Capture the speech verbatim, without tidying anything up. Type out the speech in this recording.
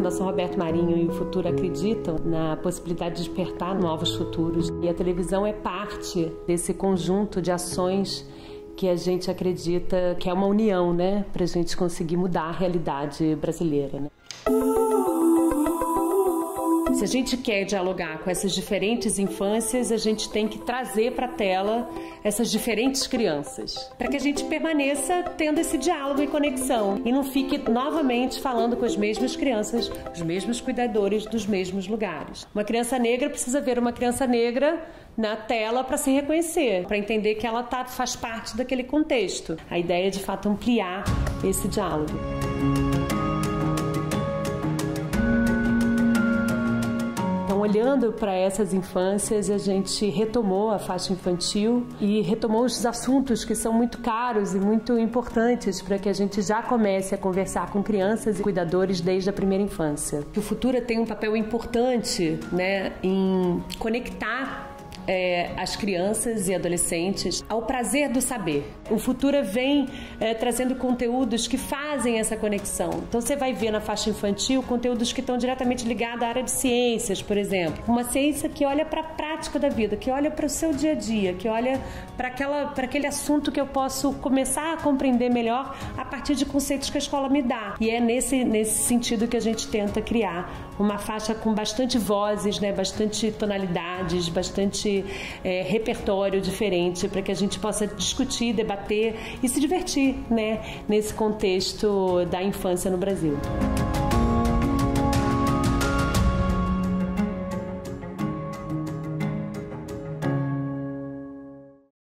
Fundação Roberto Marinho e o Futuro acreditam na possibilidade de despertar novos futuros. E a televisão é parte desse conjunto de ações que a gente acredita que é uma união, né, para a gente conseguir mudar a realidade brasileira, né? Se a gente quer dialogar com essas diferentes infâncias, a gente tem que trazer para a tela essas diferentes crianças, para que a gente permaneça tendo esse diálogo e conexão e não fique novamente falando com as mesmas crianças, os mesmos cuidadores dos mesmos lugares. Uma criança negra precisa ver uma criança negra na tela para se reconhecer, para entender que ela tá, faz parte daquele contexto. A ideia é, de fato, ampliar esse diálogo. Olhando para essas infâncias, a gente retomou a faixa infantil e retomou os assuntos que são muito caros e muito importantes para que a gente já comece a conversar com crianças e cuidadores desde a primeira infância. O Futura tem um papel importante, né, em conectar É, as crianças e adolescentes ao prazer do saber. O Futura vem é, trazendo conteúdos que fazem essa conexão. Então você vai ver na faixa infantil conteúdos que estão diretamente ligados à área de ciências, por exemplo. Uma ciência que olha para a prática da vida, que olha para o seu dia a dia, que olha para aquela, para aquele assunto que eu posso começar a compreender melhor a partir de conceitos que a escola me dá. E é nesse, nesse sentido que a gente tenta criar uma faixa com bastante vozes, né, bastante tonalidades, bastante É, repertório diferente para que a gente possa discutir, debater e se divertir, né, nesse contexto da infância no Brasil.